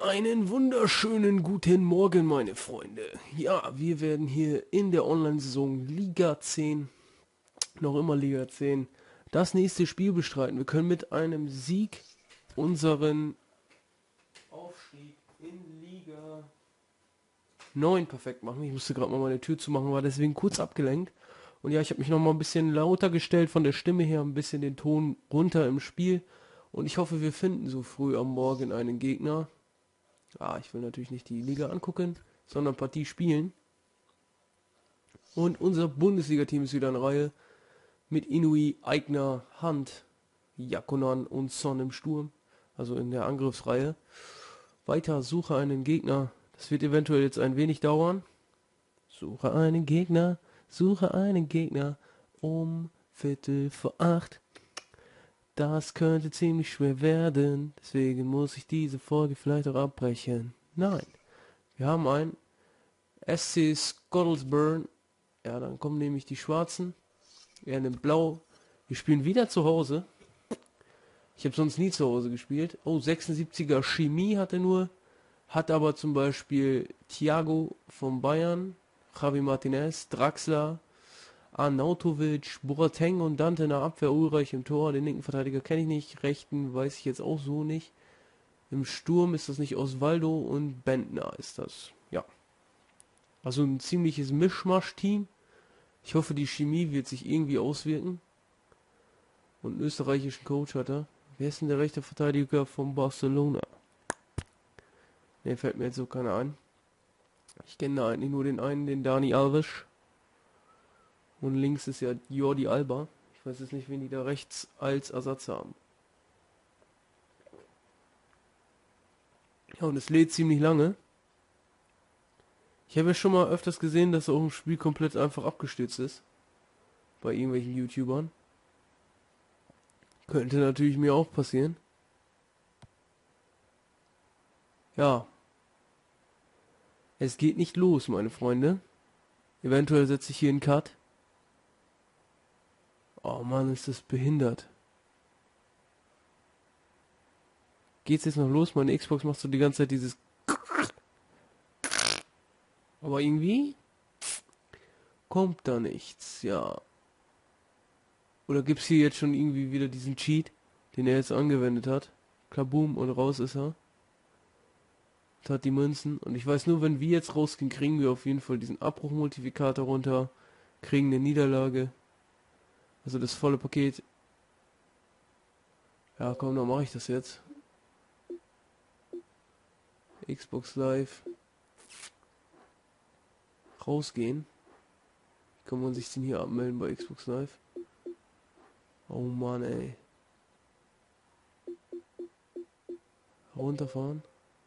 Einen wunderschönen guten Morgen, meine Freunde. Ja, wir werden hier in der Online-Saison Liga 10, noch immer Liga 10, das nächste Spiel bestreiten. Wir können mit einem Sieg unseren Aufstieg in Liga 9 perfekt machen. Ich musste gerade mal meine Tür zumachen, war deswegen kurz abgelenkt. Und ja, ich habe mich noch mal ein bisschen lauter gestellt von der Stimme her, ein bisschen den Ton runter im Spiel. Und ich hoffe, wir finden so früh am Morgen einen Gegner. Ich will natürlich nicht die Liga angucken, sondern Partie spielen. Und unser Bundesliga-Team ist wieder in Reihe mit Inui, Aigner, Hand, Jakonan und Son im Sturm. Also in der Angriffsreihe. Weiter, suche einen Gegner. Das wird eventuell jetzt ein wenig dauern. Suche einen Gegner um Viertel vor 8. Das könnte ziemlich schwer werden, deswegen muss ich diese Folge vielleicht auch abbrechen. Nein, wir haben ein SC Scottlesburn. Ja, dann kommen nämlich die Schwarzen. Er nimmt Blau. Wir spielen wieder zu Hause. Ich habe sonst nie zu Hause gespielt. Oh, 76er Chemie hat er nur. Hat aber zum Beispiel Thiago von Bayern, Javi Martinez, Draxler, Arnautovic, Boateng und Dante in der Abwehr, Ulreich im Tor. Den linken Verteidiger kenne ich nicht, rechten weiß ich jetzt auch so nicht. Im Sturm ist das nicht Osvaldo und Bentner ist das. Ja, also ein ziemliches Mischmasch-Team. Ich hoffe, die Chemie wird sich irgendwie auswirken. Und einen österreichischen Coach hat er. Wer ist denn der rechte Verteidiger von Barcelona? Ne, fällt mir jetzt so keiner ein. Ich kenne da eigentlich nur den einen, den Dani Alves. Und links ist ja Jordi Alba. Ich weiß jetzt nicht, wen die da rechts als Ersatz haben. Ja, und es lädt ziemlich lange. Ich habe ja schon mal öfters gesehen, dass auch ein Spiel komplett einfach abgestürzt ist. Bei irgendwelchen YouTubern. Könnte natürlich mir auch passieren. Ja. Es geht nicht los, meine Freunde. Eventuell setze ich hier einen Cut. Oh Mann, ist das behindert. Geht's jetzt noch los? Meine Xbox macht so die ganze Zeit dieses... Aber irgendwie kommt da nichts, ja. Oder gibt's hier jetzt schon irgendwie wieder diesen Cheat, den er jetzt angewendet hat? Kaboom, und raus ist er. Und hat die Münzen. Und ich weiß nur, wenn wir jetzt rausgehen, kriegen wir auf jeden Fall diesen Abbruchmultiplikator runter. Kriegen eine Niederlage. Also das volle Paket. Ja, komm, dann mache ich das jetzt. Xbox Live. Rausgehen. Wie kann man sich denn hier abmelden bei Xbox Live? Oh Mann, ey. Runterfahren.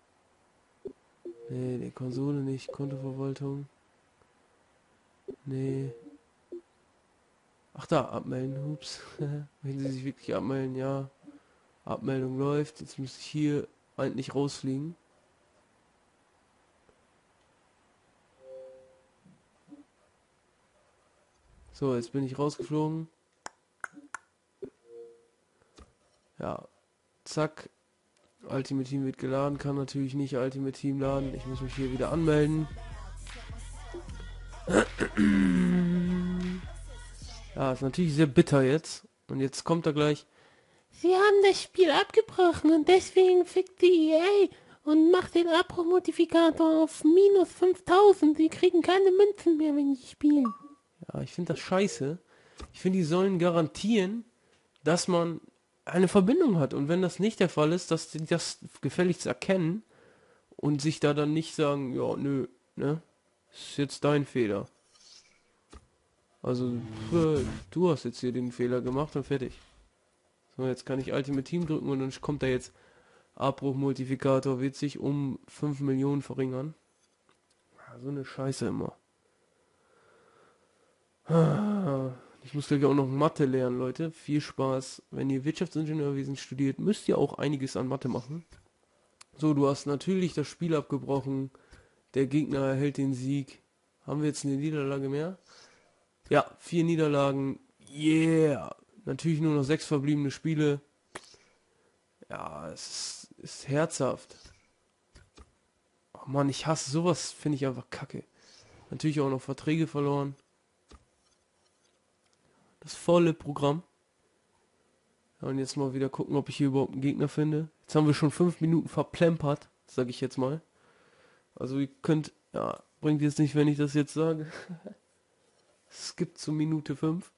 Nee, die Konsole nicht. Kontoverwaltung. Nee. Ach da, abmelden. Ups. Wenn Sie sich wirklich abmelden, ja. Abmeldung läuft. Jetzt müsste ich hier eigentlich rausfliegen. So, jetzt bin ich rausgeflogen. Ja. Zack. Ultimate Team wird geladen. Kann natürlich nicht Ultimate Team laden. Ich muss mich hier wieder anmelden. Ja, ist natürlich sehr bitter jetzt. Und jetzt kommt er gleich. Sie haben das Spiel abgebrochen und deswegen fickt die EA und macht den Abbruchmodifikator auf minus 5000. Sie kriegen keine Münzen mehr, wenn die spielen. Ja, ich finde das scheiße. Ich finde, die sollen garantieren, dass man eine Verbindung hat. Und wenn das nicht der Fall ist, dass die das gefälligst erkennen und sich da dann nicht sagen, ja, nö, ne? Ist jetzt dein Fehler. Also, du hast jetzt hier den Fehler gemacht und fertig. So, jetzt kann ich Ultimate Team drücken und dann kommt da jetzt Abbruchmultiplikator wird sich um 5 Millionen verringern. Ja, so eine Scheiße immer. Ich muss gleich auch noch Mathe lernen, Leute. Viel Spaß. Wenn ihr Wirtschaftsingenieurwesen studiert, müsst ihr auch einiges an Mathe machen. So, du hast natürlich das Spiel abgebrochen. Der Gegner erhält den Sieg. Haben wir jetzt eine Niederlage mehr? Ja, 4 Niederlagen. Yeah. Natürlich nur noch 6 verbliebene Spiele. Ja, es ist herzhaft. Mann, ich hasse sowas, finde ich einfach kacke. Natürlich auch noch Verträge verloren. Das volle Programm. Ja, und jetzt mal wieder gucken, ob ich hier überhaupt einen Gegner finde. Jetzt haben wir schon 5 Minuten verplempert, sage ich jetzt mal. Also ihr könnt, ja, bringt jetzt nicht, wenn ich das jetzt sage. Skip zu Minute 5.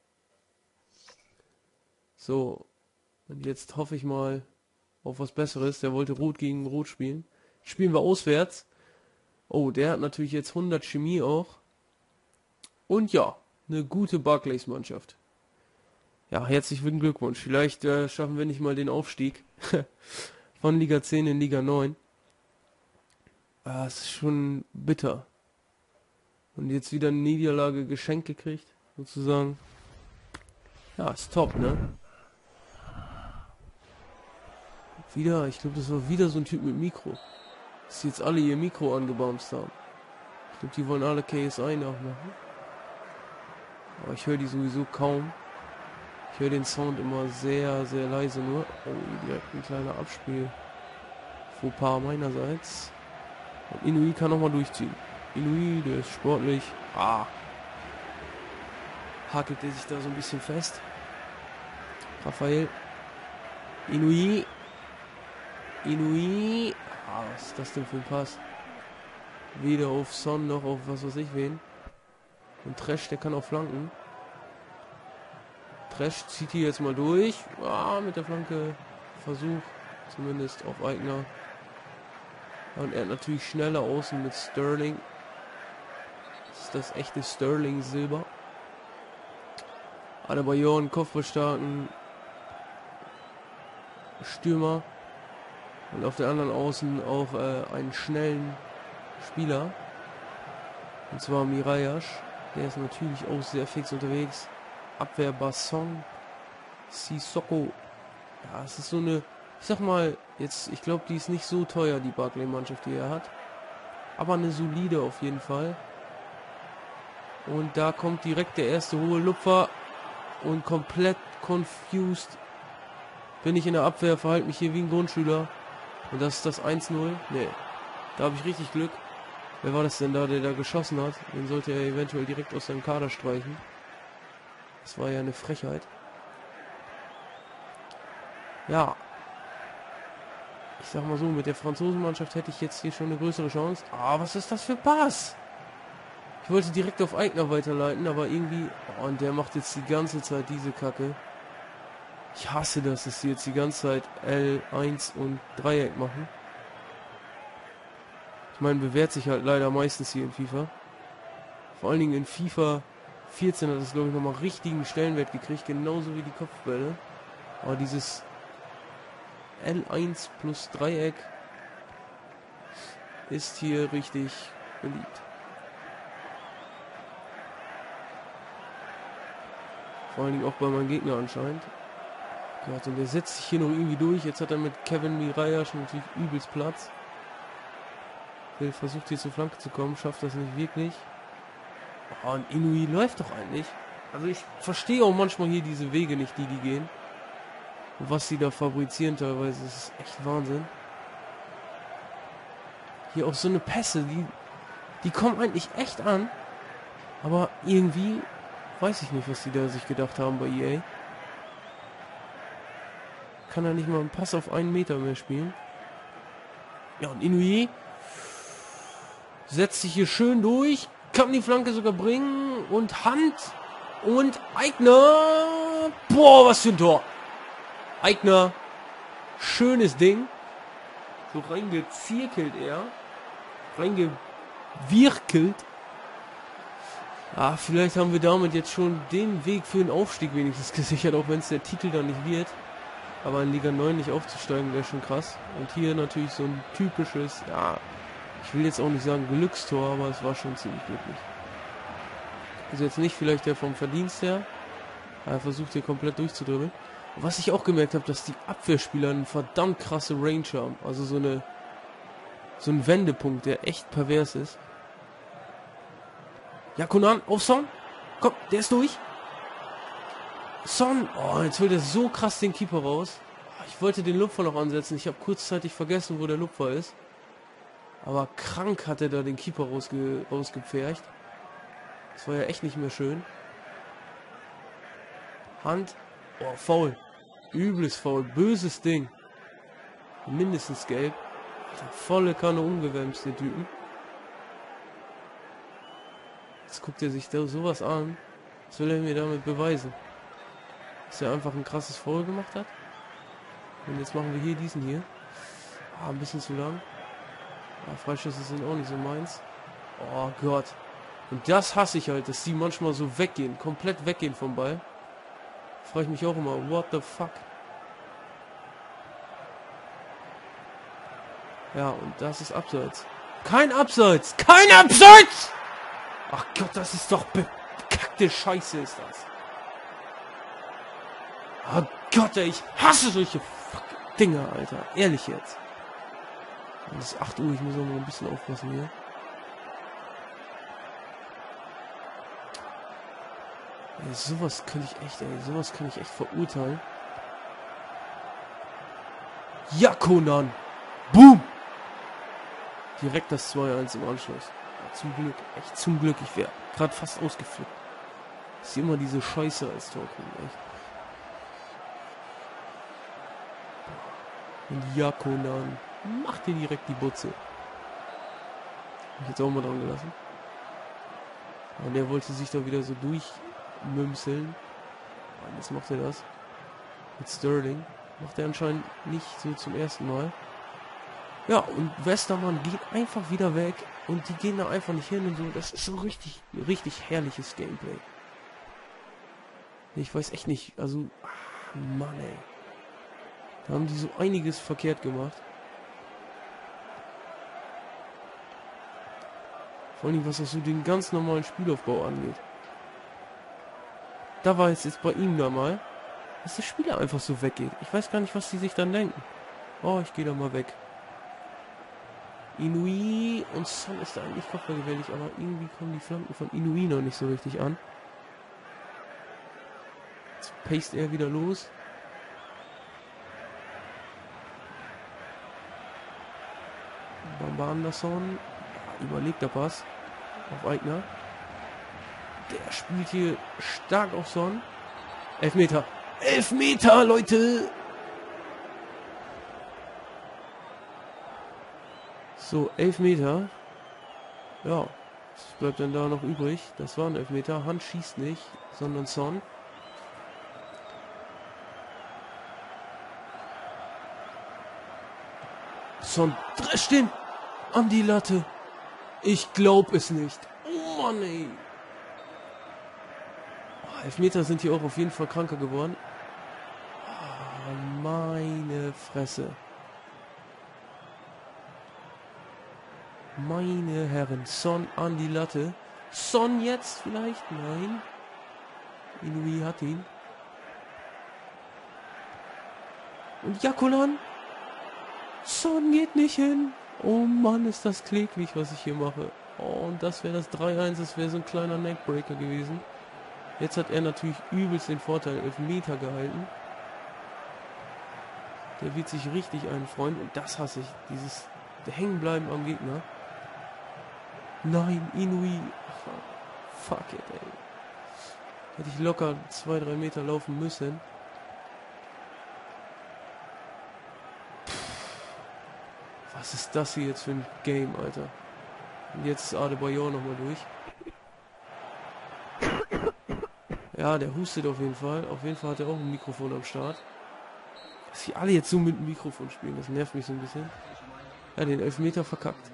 So, und jetzt hoffe ich mal auf was Besseres. Der wollte Rot gegen Rot spielen. Spielen wir auswärts. Oh, der hat natürlich jetzt 100 Chemie auch. Und ja, eine gute Barclays-Mannschaft. Ja, herzlichen Glückwunsch. Vielleicht schaffen wir nicht mal den Aufstieg von Liga 10 in Liga 9. Es ist schon bitter. Und jetzt wieder eine Niederlage geschenkt gekriegt, sozusagen. Ja, ist top, ne? Wieder, ich glaube, das war wieder so ein Typ mit Mikro. Dass jetzt alle ihr Mikro angebounced haben. Ich glaube, die wollen alle KSI nachmachen. Aber ich höre die sowieso kaum. Ich höre den Sound immer sehr, sehr leise nur. Oh, direkt ein kleiner Abspiel. Fauxpas meinerseits. Und Inui kann nochmal durchziehen. Inui, der ist sportlich. Hakelt er sich da so ein bisschen fest. Raphael. Inui. Was ist das denn für ein Pass? Weder auf Son noch auf was weiß ich wen. Und Trash, der kann auch flanken. Trash zieht hier jetzt mal durch. Mit der Flanke. Versuch. Zumindest auf Eigner. Und er hat natürlich schneller außen mit Sterling. Das ist das echte Sterling Silber. Adebayor, kopfballstarken Stürmer. Und auf der anderen Außen auch einen schnellen Spieler. Und zwar Mirayash. Der ist natürlich auch sehr fix unterwegs. Abwehr Basson. Sissoko. Ja, es ist so eine, ich sag mal, jetzt, ich glaube, die ist nicht so teuer, die Barclay-Mannschaft, die er hat. Aber eine solide auf jeden Fall. Und da kommt direkt der erste hohe Lupfer. Und komplett confused bin ich in der Abwehr, verhalte mich hier wie ein Grundschüler. Und das ist das 1-0. Nee, da habe ich richtig Glück. Wer war das denn da, der da geschossen hat? Den sollte er eventuell direkt aus seinem Kader streichen. Das war ja eine Frechheit. Ja. Ich sag mal so, mit der Franzosenmannschaft hätte ich jetzt hier schon eine größere Chance. Was ist das für Pass? Ich wollte direkt auf Eigner weiterleiten, aber irgendwie... und der macht jetzt die ganze Zeit diese Kacke. Ich hasse das, dass sie jetzt die ganze Zeit L1 und Dreieck machen. Ich meine, bewährt sich halt leider meistens hier in FIFA. Vor allen Dingen in FIFA 14 hat es, glaube ich, nochmal richtigen Stellenwert gekriegt, genauso wie die Kopfbälle. Aber dieses L1 plus Dreieck ist hier richtig beliebt. Vor allen Dingen auch bei meinem Gegner anscheinend. Gott, und der setzt sich hier noch irgendwie durch. Jetzt hat er mit Kevin Mirayash natürlich übelst Platz. Der versucht hier zur Flanke zu kommen, schafft das nicht wirklich. Und Inui läuft doch eigentlich. Also ich verstehe auch manchmal hier diese Wege nicht, die gehen. Und was sie da fabrizieren teilweise, das ist echt Wahnsinn. Hier auch so eine Pässe, die kommen eigentlich echt an. Aber irgendwie weiß ich nicht, was die da sich gedacht haben bei EA. Kann er nicht mal einen Pass auf 1 Meter mehr spielen. Ja, und Inui setzt sich hier schön durch. Kann die Flanke sogar bringen. Und Hand. Und Eigner. Boah, was für ein Tor. Eigner. Schönes Ding. So reingezirkelt er. Reingewirkelt. Vielleicht haben wir damit jetzt schon den Weg für den Aufstieg wenigstens gesichert. Auch wenn es der Titel dann nicht wird. Aber in Liga 9 nicht aufzusteigen, wäre schon krass. Und hier natürlich so ein typisches, ich will jetzt auch nicht sagen Glückstor, aber es war schon ziemlich glücklich. Also jetzt nicht vielleicht der vom Verdienst her. Er versucht hier komplett durchzudribbeln. Und was ich auch gemerkt habe, dass die Abwehrspieler eine verdammt krasse Range haben. Also so ein Wendepunkt, der echt pervers ist. Ja, Konan, auf Son. Komm, der ist durch. Son, jetzt holt er so krass den Keeper raus. Ich wollte den Lupfer noch ansetzen. Ich habe kurzzeitig vergessen, wo der Lupfer ist. Aber krank hat er da den Keeper rausgepfercht. Das war ja echt nicht mehr schön. Hand. Oh, faul. Übles Foul. Böses Ding. Mindestens gelb. Alter, volle Kanne umgewämst, den Typen. Jetzt guckt er sich da sowas an. Was will er mir damit beweisen? Dass er einfach ein krasses Foul gemacht hat? Und jetzt machen wir hier diesen hier. Ah, ein bisschen zu lang. Ah, Freischüsse sind auch nicht so meins. Oh Gott. Und das hasse ich halt, dass die manchmal so weggehen. Komplett weggehen vom Ball. Frage ich mich auch immer, what the fuck? Ja, und das ist Abseits. Kein Abseits! Kein Abseits! Ach Gott, das ist doch bekackte Scheiße ist das. Oh Gott, ey, ich hasse solche Dinger, Alter. Ehrlich jetzt. Und es ist 8 Uhr, ich muss auch mal ein bisschen aufpassen hier. Ey, sowas kann ich echt verurteilen. Ja, Conan! Boom! Direkt das 2-1 im Anschluss. Ja, zum Glück, echt zum Glück. Ich wäre gerade fast ausgeflippt. Dass sie immer diese Scheiße als Tor kriegen, echt. Und ja, Conan, mach dir direkt die Butze. Hab ich jetzt auch mal dran gelassen. Und der wollte sich da wieder so durchmümseln. Und jetzt macht er das. Mit Sterling. Macht er anscheinend nicht so zum ersten Mal. Ja, und Westermann geht einfach wieder weg. Und die gehen da einfach nicht hin und so. Das ist so richtig, richtig herrliches Gameplay. Ich weiß echt nicht. Also, Mann ey. Da haben die so einiges verkehrt gemacht. Vor allem, was auch so den ganz normalen Spielaufbau angeht. Da war es jetzt bei ihm da mal, dass der Spieler einfach so weggeht. Ich weiß gar nicht, was die sich dann denken. Oh, ich gehe da mal weg. Inui und Son ist da eigentlich kopfballgefährlich, aber irgendwie kommen die Flanken von Inui noch nicht so richtig an. Jetzt paste er wieder los. Bamba Anderson. Ja, überlegt der Pass. Auf Aigner. Der spielt hier stark auf Son. 11 Meter. 11 Meter, Leute! So, 11 Meter. Ja, was bleibt denn da noch übrig? Das waren 11 Meter. Hand schießt nicht, sondern Son. Son drescht den an die Latte. Ich glaub es nicht. Oh Mann, ey. Oh, 11 Meter sind hier auch auf jeden Fall kranker geworden. Oh, meine Fresse. Meine Herren. Son an die Latte. Son jetzt vielleicht? Nein. Inui hat ihn. Und Jakolan. Son geht nicht hin. Oh Mann, ist das kläglich, was ich hier mache. Oh, und das wäre das 3-1. Das wäre so ein kleiner Neckbreaker gewesen. Jetzt hat er natürlich übelst den Vorteil 11 Meter gehalten. Der wird sich richtig einfreuen. Und das hasse ich. Dieses Hängenbleiben am Gegner. Nein, Inui. Fuck it, ey. Hätte ich locker 2-3 Meter laufen müssen. Was ist das hier jetzt für ein Game, Alter? Und jetzt ist Adebayor nochmal durch. Ja, der hustet auf jeden Fall. Auf jeden Fall hat er auch ein Mikrofon am Start. Dass sie alle jetzt so mit dem Mikrofon spielen, das nervt mich so ein bisschen. Ja, den 11 Meter verkackt.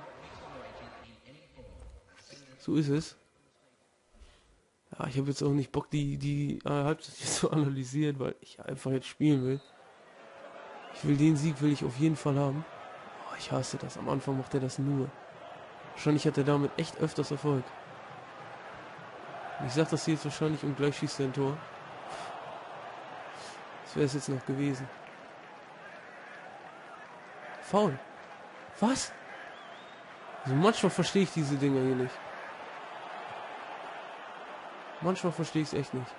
So ist es. Ja, ich habe jetzt auch nicht Bock, die Halbzeit hier zu analysieren, weil ich einfach jetzt spielen will. Den Sieg will ich auf jeden Fall haben. Oh, ich hasse das. Am Anfang macht er das nur. Wahrscheinlich hat er damit echt öfters Erfolg. Ich sag das hier jetzt wahrscheinlich und gleich schießt er ein Tor. Das wäre es jetzt noch gewesen. Foul. Was? Also manchmal verstehe ich diese Dinger hier nicht. Manchmal verstehe ich es echt nicht.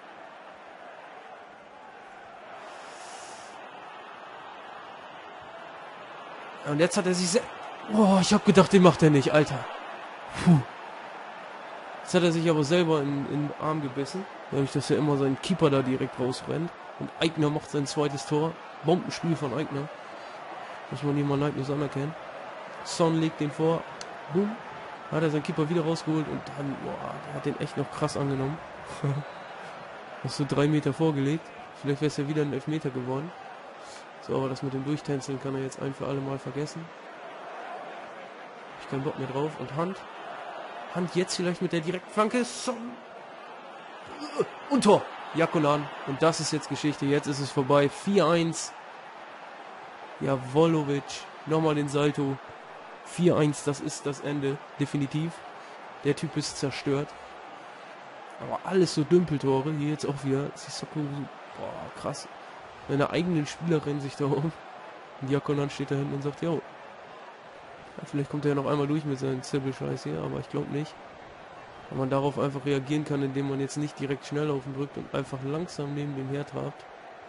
Und jetzt hat er sich Oh, ich habe gedacht, den macht er nicht, Alter. Puh. Jetzt hat er sich aber selber in den Arm gebissen. Dadurch, dass er immer seinen Keeper da direkt rausrennt. Und Aigner macht sein zweites Tor. Bombenspiel von Aigner. Muss man hier mal neidlos anerkennen. Son legt den vor. Boom. Hat er seinen Keeper wieder rausgeholt. Und dann, boah, der hat den echt noch krass angenommen. Hast du 3 Meter vorgelegt. Vielleicht wäre es ja wieder ein Elfmeter geworden. So, aber das mit dem Durchtänzeln kann er jetzt ein für alle Mal vergessen. Hab ich keinen Bock mehr drauf. Und Hand. Hand jetzt vielleicht mit der direkten Flanke. Son. Und Tor. Jakonan. Und das ist jetzt Geschichte. Jetzt ist es vorbei. 4-1. Jawolovic. Nochmal den Salto. 4-1. Das ist das Ende. Definitiv. Der Typ ist zerstört. Aber alles so Dümpeltore. Hier jetzt auch wieder. Sissoko. Boah, krass. Seine eigenen Spieler rennen sich da um. Und Jakonan steht da hinten und sagt, jo. Ja, vielleicht kommt er ja noch einmal durch mit seinem Zirbelscheiß hier, aber ich glaube nicht. Weil man darauf einfach reagieren kann, indem man jetzt nicht direkt Schnelllaufen drückt und einfach langsam neben dem her trabt.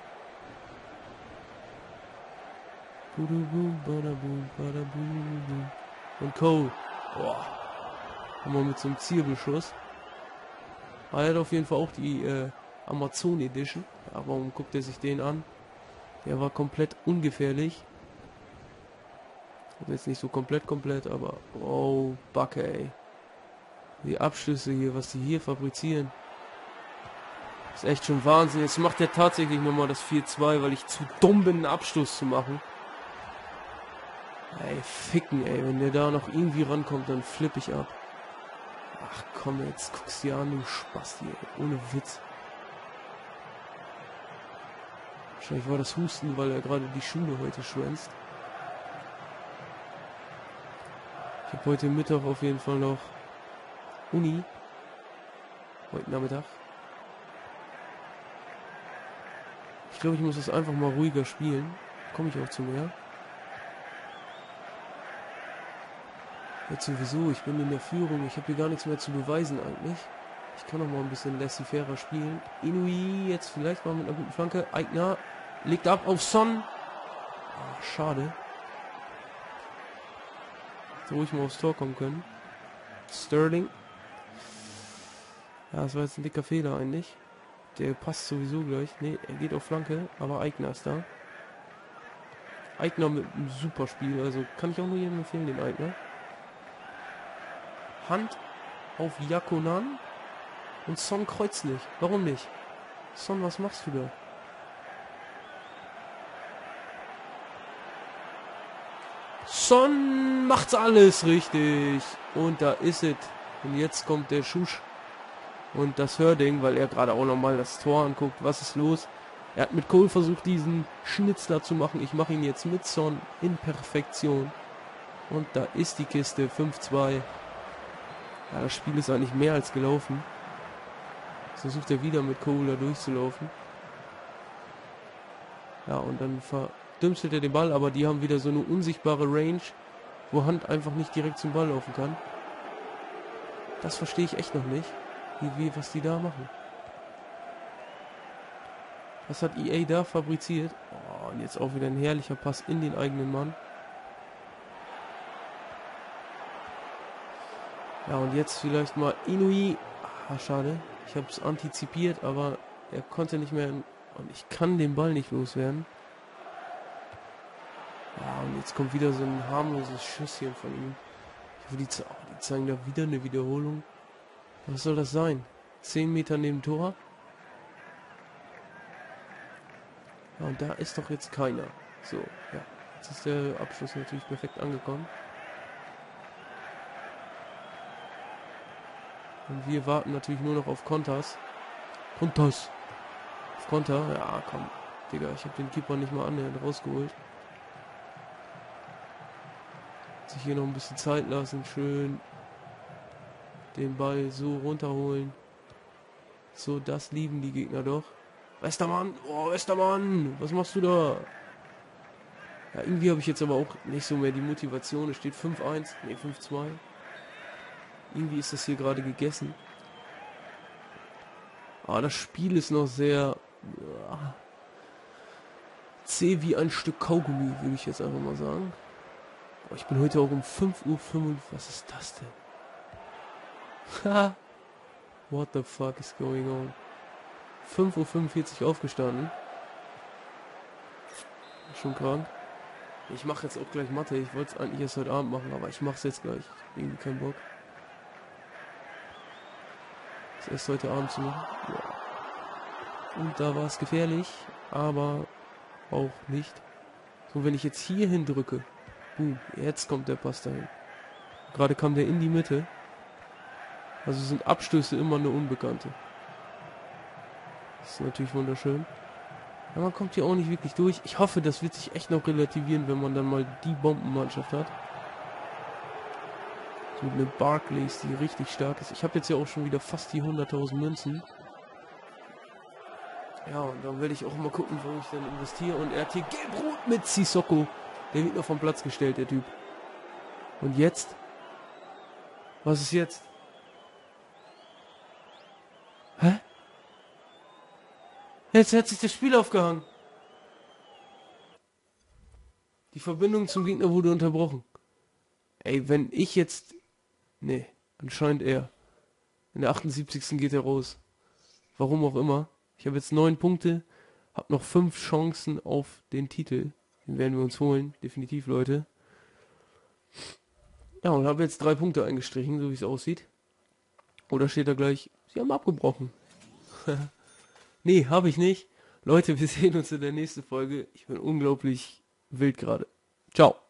Und Cole. Boah. Haben wir mit so einem Zirbelschuss. Aber er hat auf jeden Fall auch die Amazon Edition. Ja, warum guckt er sich den an? Der war komplett ungefährlich. Jetzt nicht so komplett, aber... Oh, Backe, ey. Die Abschlüsse hier, was die hier fabrizieren. Ist echt schon Wahnsinn. Jetzt macht er tatsächlich nochmal das 4-2, weil ich zu dumm bin, einen Abschluss zu machen. Ey, ficken, ey. Wenn der da noch irgendwie rankommt, dann flippe ich ab. Ach komm, jetzt guckst du dir an, du Spasti, ey. Ohne Witz. Wahrscheinlich war das Husten, weil er gerade die Schule heute schwänzt. Ich habe heute Mittag auf jeden Fall noch Uni. Heute Nachmittag. Ich glaube, ich muss das einfach mal ruhiger spielen. Komme ich auch zu mehr. Jetzt sowieso, ich bin in der Führung. Ich habe hier gar nichts mehr zu beweisen eigentlich. Ich kann noch mal ein bisschen laissez-faire spielen. Inui jetzt vielleicht mal mit einer guten Flanke. Aigner legt ab auf Son. Ah, schade. Hätte ruhig mal aufs Tor kommen können. Sterling. Ja, das war jetzt ein dicker Fehler eigentlich. Der passt sowieso gleich. Ne, er geht auf Flanke, aber Aigner ist da. Aigner mit einem super Spiel, also kann ich auch nur jedem empfehlen, den Aigner. Hand auf Jakonan und Son kreuzt nicht. Warum nicht? Son, was machst du da? Son macht's alles richtig. Und da ist es. Und jetzt kommt der Schusch und das Hörding, weil er gerade auch nochmal das Tor anguckt. Was ist los? Er hat mit Cole versucht, diesen Schnitzler zu machen. Ich mache ihn jetzt mit Son in Perfektion. Und da ist die Kiste. 5-2. Ja, das Spiel ist eigentlich mehr als gelaufen. Jetzt versucht er wieder mit Cole da durchzulaufen. Ja, und dann verdümpselt er den Ball, aber die haben wieder so eine unsichtbare Range, wo Hand einfach nicht direkt zum Ball laufen kann. Das verstehe ich echt noch nicht, was die da machen. Was hat EA da fabriziert? Oh, und jetzt auch wieder ein herrlicher Pass in den eigenen Mann. Ja, und jetzt vielleicht mal Inui. Ah, schade. Ich habe es antizipiert, aber er konnte nicht mehr... Und ich kann den Ball nicht loswerden. Ja, und jetzt kommt wieder so ein harmloses Schüsschen von ihm. Ich hoffe, die zeigen da wieder eine Wiederholung. Was soll das sein? 10 Meter neben Tor? Ja, und da ist doch jetzt keiner. So, ja. Jetzt ist der Abschluss natürlich perfekt angekommen. Und wir warten natürlich nur noch auf Konters. Konters. Auf Konter. Ja, komm. Digga, ich habe den Keeper nicht mal annähernd rausgeholt. Sich hier noch ein bisschen Zeit lassen. Schön den Ball so runterholen. So, das lieben die Gegner doch. Westermann. Oh, Westermann. Was machst du da? Ja, irgendwie habe ich jetzt aber auch nicht so mehr die Motivation. Es steht 5-1. Ne, 5-2. Irgendwie ist das hier gerade gegessen. Aber das Spiel ist noch sehr zäh wie ein Stück Kaugummi, würde ich jetzt einfach mal sagen. Boah, ich bin heute auch um 5:05 Uhr. Was ist das denn? Haha. What the fuck is going on? 5:45 Uhr aufgestanden. Schon krank. Ich mache jetzt auch gleich Mathe. Ich wollte es eigentlich erst heute Abend machen, aber ich mache es jetzt gleich. Ich hab irgendwie keinen Bock. Das erst heute Abend zu machen. Ja. Und da war es gefährlich, aber auch nicht. So, wenn ich jetzt hier hin drücke. Boom, jetzt kommt der Pass dahin. Gerade kam der in die Mitte. Also sind Abstöße immer eine Unbekannte. Das ist natürlich wunderschön. Ja, man kommt hier auch nicht wirklich durch. Ich hoffe, das wird sich echt noch relativieren, wenn man dann mal die Bombenmannschaft hat. So eine Barclays, die richtig stark ist. Ich habe jetzt ja auch schon wieder fast die 100.000 Münzen. Ja, und dann werde ich auch mal gucken, wo ich dann investiere. Und er hat hier Gelb-Rot mit Sissoko. Der wird noch vom Platz gestellt, der Typ. Und jetzt? Was ist jetzt? Hä? Jetzt hat sich das Spiel aufgehangen. Die Verbindung zum Gegner wurde unterbrochen. Ey, wenn ich jetzt... Nee, anscheinend er. In der 78. geht er raus. Warum auch immer. Ich habe jetzt 9 Punkte. Hab noch 5 Chancen auf den Titel. Den werden wir uns holen. Definitiv, Leute. Ja, und habe jetzt 3 Punkte eingestrichen, so wie es aussieht. Oder steht da gleich, sie haben abgebrochen. Nee, habe ich nicht. Leute, wir sehen uns in der nächsten Folge. Ich bin unglaublich wild gerade. Ciao.